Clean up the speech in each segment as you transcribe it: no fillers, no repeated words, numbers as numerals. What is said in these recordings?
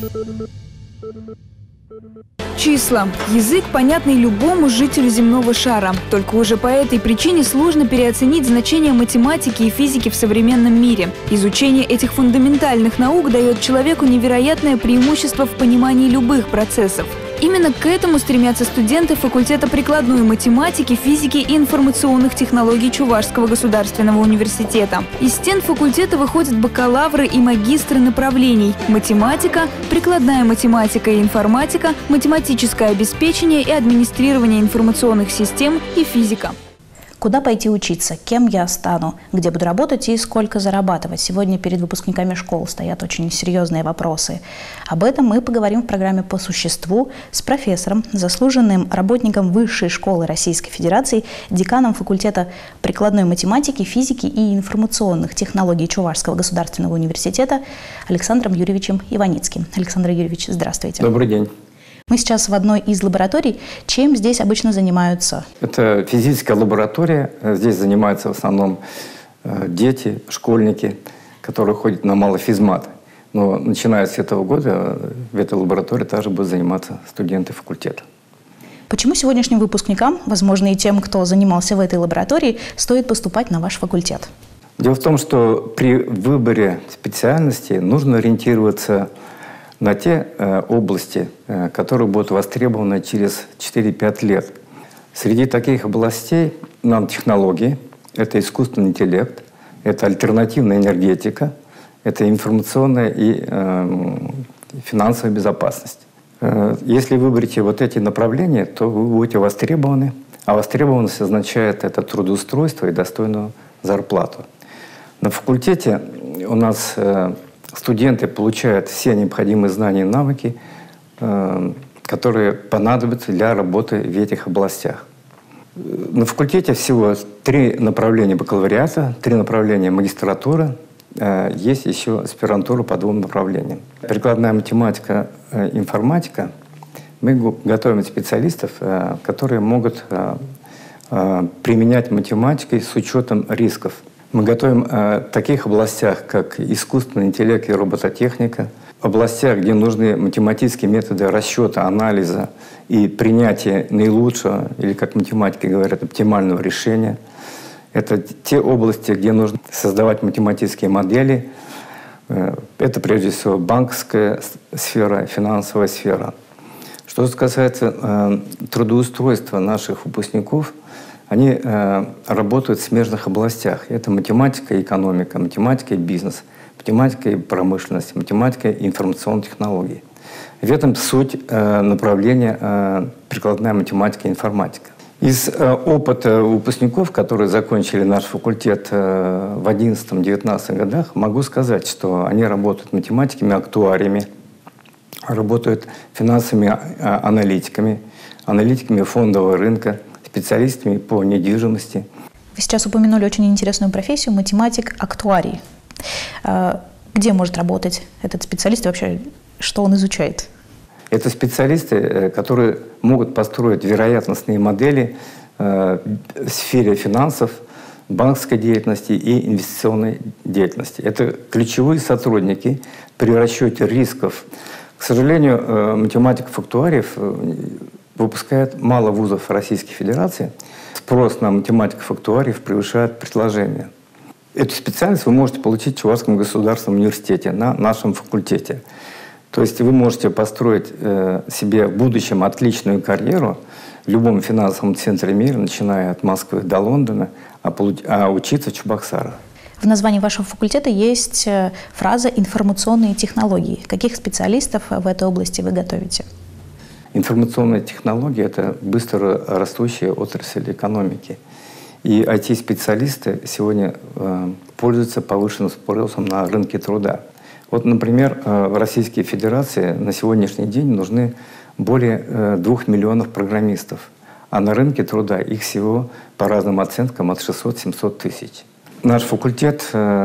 Числа. Язык, понятный любому жителю земного шара. Только уже по этой причине сложно переоценить значение математики и физики в современном мире. Изучение этих фундаментальных наук дает человеку невероятное преимущество в понимании любых процессов. Именно к этому стремятся студенты факультета прикладной математики, физики и информационных технологий Чувашского государственного университета. Из стен факультета выходят бакалавры и магистры направлений: математика, прикладная математика и информатика, математическое обеспечение и администрирование информационных систем и физика. Куда пойти учиться, кем я стану, где буду работать и сколько зарабатывать? Сегодня перед выпускниками школ стоят очень серьезные вопросы. Об этом мы поговорим в программе «По существу» с профессором, заслуженным работником Высшей школы Российской Федерации, деканом факультета прикладной математики, физики и информационных технологий Чувашского государственного университета Александром Юрьевичем Иваницким. Александр Юрьевич, здравствуйте. Добрый день. Мы сейчас в одной из лабораторий. Чем здесь обычно занимаются? Это физическая лаборатория. Здесь занимаются в основном дети, школьники, которые ходят на малофизмат. Но начиная с этого года в этой лаборатории также будут заниматься студенты факультета. Почему сегодняшним выпускникам, возможно, и тем, кто занимался в этой лаборатории, стоит поступать на ваш факультет? Дело в том, что при выборе специальности нужно ориентироваться на те области, которые будут востребованы через 4-5 лет. Среди таких областей нанотехнологии, это искусственный интеллект, это альтернативная энергетика, это информационная и финансовая безопасность. Если выберете вот эти направления, то вы будете востребованы, а востребованность означает это трудоустройство и достойную зарплату. На факультете у нас студенты получают все необходимые знания и навыки, которые понадобятся для работы в этих областях. На факультете всего 3 направления бакалавриата, 3 направления магистратуры, есть еще аспирантура по 2 направлениям. Прикладная математика, информатика. Мы готовим специалистов, которые могут применять математику с учетом рисков. Мы готовим в таких областях, как искусственный интеллект и робототехника, в областях, где нужны математические методы расчета, анализа и принятия наилучшего, или, как математики говорят, оптимального решения. Это те области, где нужно создавать математические модели. Это, прежде всего, банковская сфера, финансовая сфера. Что касается трудоустройства наших выпускников, они работают в смежных областях. Это математика и экономика, математика и бизнес, математика и промышленность, математика и информационные технологии. В этом суть направления прикладная математика и информатика. Из опыта выпускников, которые закончили наш факультет в 2011-2019 годах, могу сказать, что они работают математиками, актуариями, работают финансовыми аналитиками, аналитиками фондового рынка, специалистами по недвижимости. Вы сейчас упомянули очень интересную профессию – математик-актуарий. Где может работать этот специалист и вообще что он изучает? Это специалисты, которые могут построить вероятностные модели в сфере финансов, банковской деятельности и инвестиционной деятельности. Это ключевые сотрудники при расчете рисков. К сожалению, математиков-актуариев выпускает мало вузов Российской Федерации. Спрос на математиков-актуариев превышает предложение. Эту специальность вы можете получить в Чувашском государственном университете на нашем факультете. То есть вы можете построить себе в будущем отличную карьеру в любом финансовом центре мира, начиная от Москвы до Лондона, а учиться в Чебоксарах. В названии вашего факультета есть фраза «информационные технологии». Каких специалистов в этой области вы готовите? Информационные технологии – это быстро растущая отрасль экономики. И IT-специалисты сегодня пользуются повышенным спросом на рынке труда. Вот, например, в Российской Федерации на сегодняшний день нужны более 2 миллионов программистов, а на рынке труда их всего, по разным оценкам, от 600-700 тысяч. Наш факультет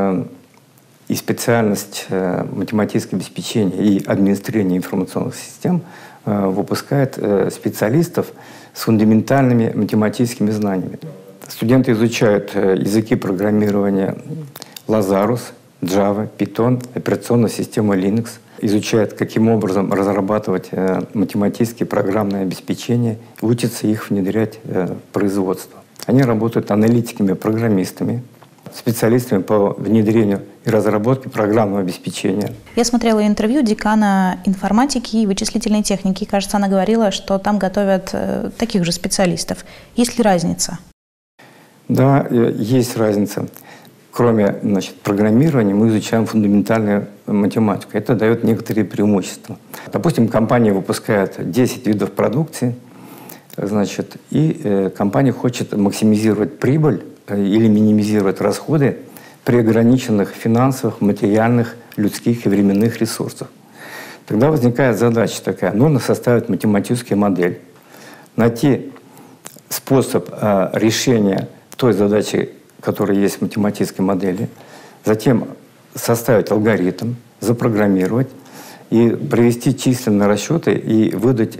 и специальность математическое обеспечение и администрирование информационных систем выпускает специалистов с фундаментальными математическими знаниями. Студенты изучают языки программирования Lazarus, Java, Python, операционную систему Linux, изучают, каким образом разрабатывать математические программное обеспечение, учатся их внедрять в производство. Они работают аналитиками, программистами, специалистами по внедрению и разработке программного обеспечения. Я смотрела интервью декана информатики и вычислительной техники. Кажется, она говорила, что там готовят таких же специалистов. Есть ли разница? Да, есть разница. Кроме программирования, мы изучаем фундаментальную математику. Это дает некоторые преимущества. Допустим, компания выпускает 10 видов продукции, и компания хочет максимизировать прибыль или минимизировать расходы при ограниченных финансовых, материальных, людских и временных ресурсах. Тогда возникает задача такая: нужно составить математическую модель, найти способ решения той задачи, которая есть в математической модели, затем составить алгоритм, запрограммировать и провести численные расчеты и выдать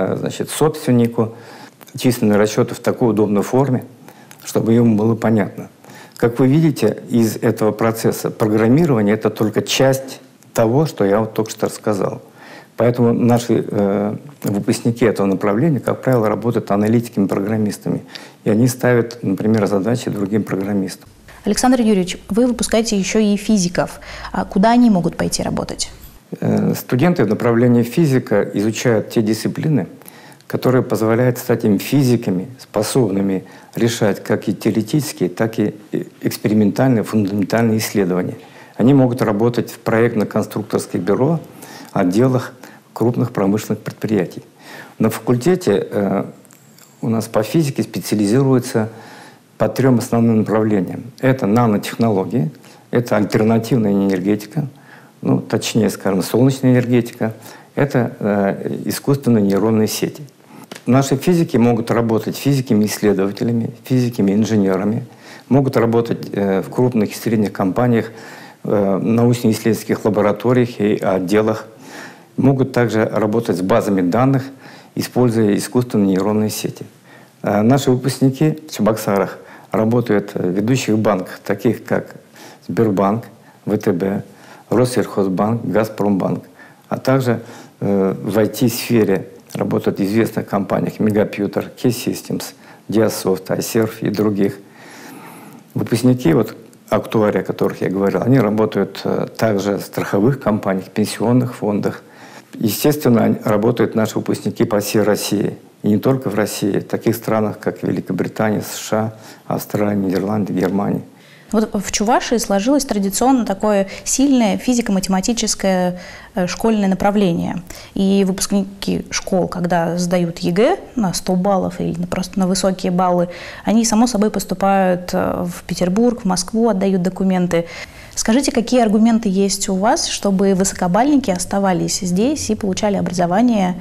собственнику численные расчеты в такой удобной форме, чтобы ему было понятно. Как вы видите, из этого процесса программирования это только часть того, что я вот только что рассказал. Поэтому наши выпускники этого направления, как правило, работают аналитиками, программистами. И они ставят, например, задачи другим программистам. Александр Юрьевич, вы выпускаете еще и физиков. А куда они могут пойти работать? Студенты в направлении физика изучают те дисциплины, которые позволяют стать им физиками, способными решать как и теоретические, так и экспериментальные, фундаментальные исследования. Они могут работать в проектно-конструкторских бюро, отделах крупных промышленных предприятий. На факультете у нас по физике специализируются по 3 основным направлениям. Это нанотехнологии, это альтернативная энергетика, точнее, скажем, солнечная энергетика, это искусственные нейронные сети. Наши физики могут работать физиками-исследователями, физиками-инженерами, могут работать в крупных и средних компаниях, научно-исследовательских лабораториях и отделах, могут также работать с базами данных, используя искусственные нейронные сети. Наши выпускники в Чебоксарах работают в ведущих банках, таких как Сбербанк, ВТБ, Россельхозбанк, Газпромбанк, а также в IT-сфере работают в известных компаниях Мегапьютер, Key-Systems, Диасофт, iServe и других. Выпускники, актуарии, о которых я говорил, они работают также в страховых компаниях, пенсионных фондах. Естественно, работают наши выпускники по всей России. И не только в России, в таких странах, как Великобритания, США, Австралия, Нидерланды, Германия. В Чувашии сложилось традиционно такое сильное физико-математическое школьное направление. И выпускники школ, когда сдают ЕГЭ на 100 баллов или просто на высокие баллы, они, само собой, поступают в Петербург, в Москву, отдают документы. Скажите, какие аргументы есть у вас, чтобы высокобальники оставались здесь и получали образование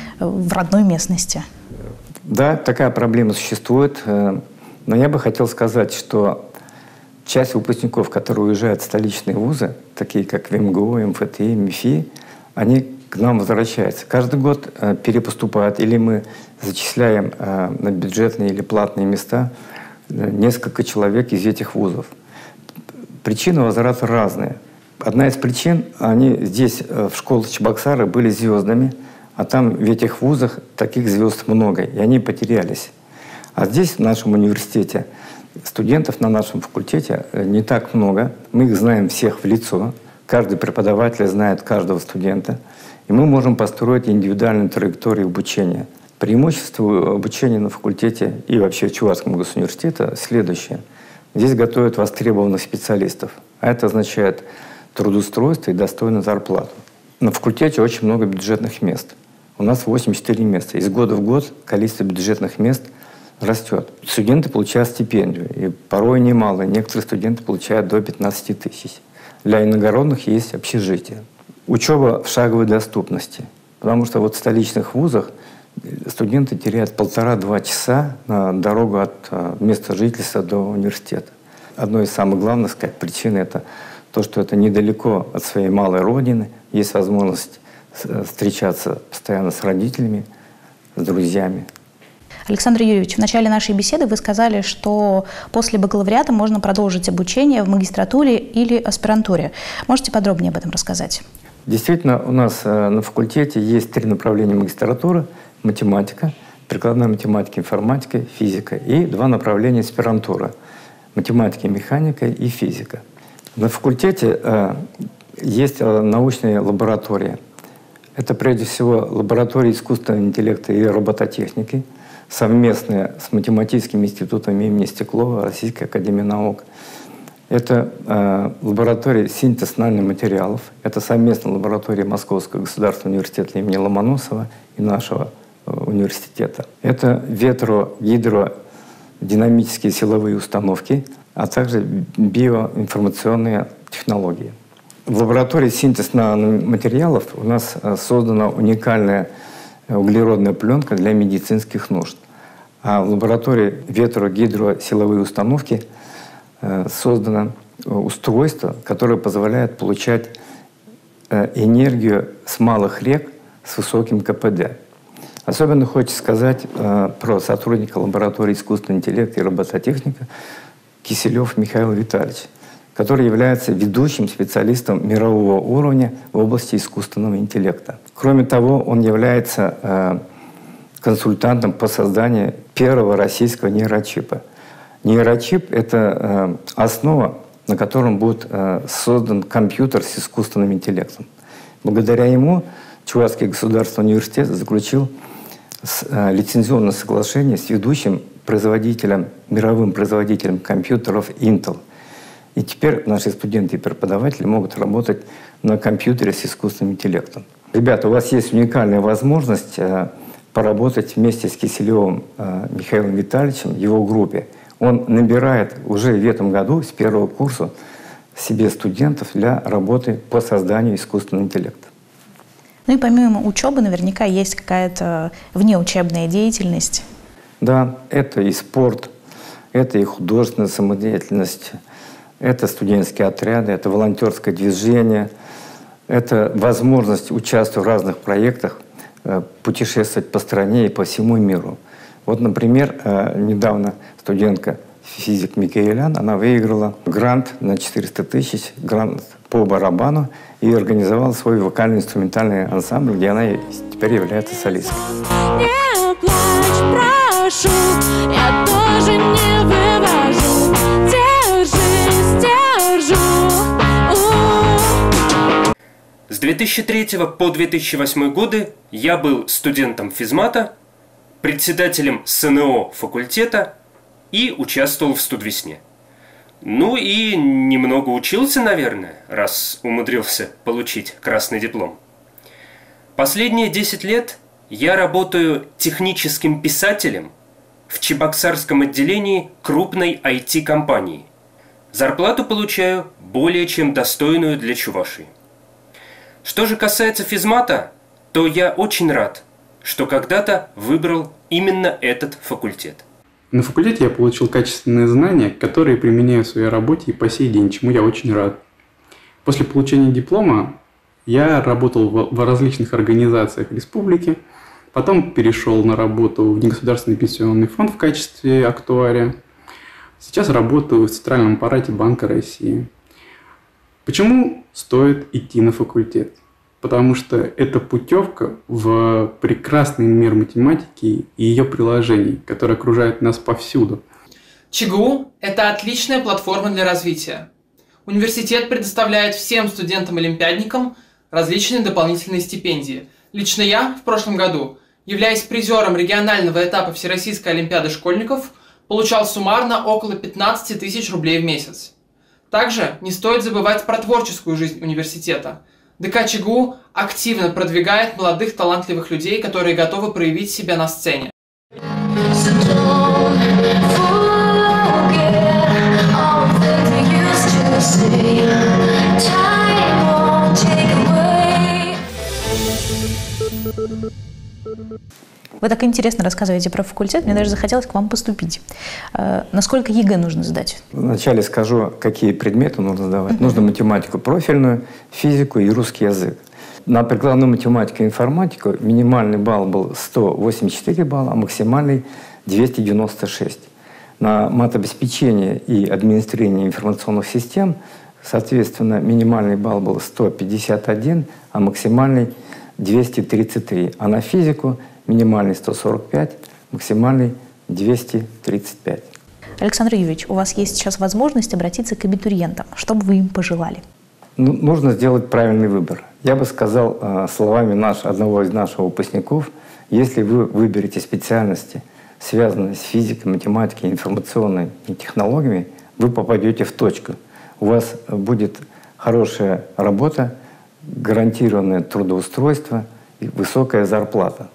в родной местности? Да, такая проблема существует. Но я бы хотел сказать, что часть выпускников, которые уезжают в столичные вузы, такие как ВМГУ, МФТИ, МИФИ, они к нам возвращаются. Каждый год перепоступают, или мы зачисляем на бюджетные или платные места несколько человек из этих вузов. Причины возврата разные. Одна из причин, они здесь в школах Чебоксары были звездами, а там в этих вузах таких звезд много, и они потерялись. А здесь, в нашем университете, студентов на нашем факультете не так много. Мы их знаем всех в лицо. Каждый преподаватель знает каждого студента. И мы можем построить индивидуальную траекторию обучения. Преимущество обучения на факультете и вообще Чувашского госуниверситета следующее. Здесь готовят востребованных специалистов. А это означает трудоустройство и достойную зарплату. На факультете очень много бюджетных мест. У нас 84 места. Из года в год количество бюджетных мест растет. Студенты получают стипендию, и порой немало. Некоторые студенты получают до 15 тысяч. Для иногородних есть общежитие. Учеба в шаговой доступности. Потому что в столичных вузах студенты теряют 1,5–2 часа на дорогу от места жительства до университета. Одной из самых главных причин – это то, что это недалеко от своей малой родины. Есть возможность встречаться постоянно с родителями, с друзьями. Александр Юрьевич, в начале нашей беседы вы сказали, что после бакалавриата можно продолжить обучение в магистратуре или аспирантуре. Можете подробнее об этом рассказать? Действительно, у нас на факультете есть 3 направления магистратуры: математика, прикладная математика, информатика, физика, и 2 направления аспирантуры: математика, механика и физика. На факультете есть научные лаборатории. Это прежде всего лаборатория искусственного интеллекта и робототехники, совместные с математическим институтом имени Стеклова Российской академии наук. Это лаборатория синтез наноматериалов. Это совместная лаборатория Московского государственного университета имени Ломоносова и нашего университета. Это ветро-гидродинамические силовые установки, а также биоинформационные технологии. В лаборатории синтез наноматериалов у нас создана уникальная углеродная пленка для медицинских нужд. А в лаборатории ветро-гидросиловые установки создано устройство, которое позволяет получать энергию с малых рек с высоким КПД. Особенно хочется сказать про сотрудника лаборатории искусственного интеллекта и робототехника Киселев Михаил Витальевич, который является ведущим специалистом мирового уровня в области искусственного интеллекта. Кроме того, он является консультантом по созданию первого российского нейрочипа. Нейрочип — это основа, на котором будет создан компьютер с искусственным интеллектом. Благодаря ему Чувашский государственный университет заключил лицензионное соглашение с ведущим производителем, мировым производителем компьютеров Intel. И теперь наши студенты и преподаватели могут работать на компьютере с искусственным интеллектом. Ребята, у вас есть уникальная возможность поработать вместе с Киселевым Михаилом Витальевичем в его группе. Он набирает уже в этом году с 1-го курса себе студентов для работы по созданию искусственного интеллекта. Ну и помимо учебы наверняка есть какая-то внеучебная деятельность. Да, это и спорт, это и художественная самодеятельность, это студенческие отряды, это волонтерское движение, это возможность участвовать в разных проектах, путешествовать по стране и по всему миру. Вот, например, недавно студентка физик Микаэлян, она выиграла грант на 400 тысяч, грант по барабану, и организовала свой вокально-инструментальный ансамбль, где она теперь является солисткой. Не плачь, прошу, я тоже не вывожу. Держись, держу. С 2003 по 2008 годы я был студентом физмата, председателем СНО факультета и участвовал в студвесне. Ну и немного учился, наверное, раз умудрился получить красный диплом. Последние 10 лет я работаю техническим писателем в Чебоксарском отделении крупной IT-компании. Зарплату получаю более чем достойную для Чувашии. Что же касается физмата, то я очень рад, что когда-то выбрал именно этот факультет. На факультете я получил качественные знания, которые применяю в своей работе и по сей день, чему я очень рад. После получения диплома я работал в различных организациях республики, потом перешел на работу в негосударственный пенсионный фонд в качестве актуария. Сейчас работаю в центральном аппарате Банка России. Почему стоит идти на факультет? Потому что это путевка в прекрасный мир математики и ее приложений, которые окружают нас повсюду. ЧГУ – это отличная платформа для развития. Университет предоставляет всем студентам-олимпиадникам различные дополнительные стипендии. Лично я в прошлом году, являясь призером регионального этапа Всероссийской олимпиады школьников, получал суммарно около 15 тысяч рублей в месяц. Также не стоит забывать про творческую жизнь университета. ДК ЧГУ активно продвигает молодых талантливых людей, которые готовы проявить себя на сцене. Вы так интересно рассказываете про факультет, мне даже захотелось к вам поступить. Насколько ЕГЭ нужно сдать? Вначале скажу, какие предметы нужно сдавать. Нужно математику профильную, физику и русский язык. На прикладную математику и информатику минимальный балл был 184 балла, а максимальный 296. На матобеспечение и администрирование информационных систем Соответственно, минимальный балл был 151, а максимальный 233. А на физику минимальный 145, максимальный 235. Александр Юрьевич, у вас есть сейчас возможность обратиться к абитуриентам. Что бы вы им пожелали? Нужно сделать правильный выбор. Я бы сказал словами одного из наших выпускников, если вы выберете специальности, связанные с физикой, математикой, информационными технологиями, вы попадете в точку. У вас будет хорошая работа, гарантированное трудоустройство и высокая зарплата.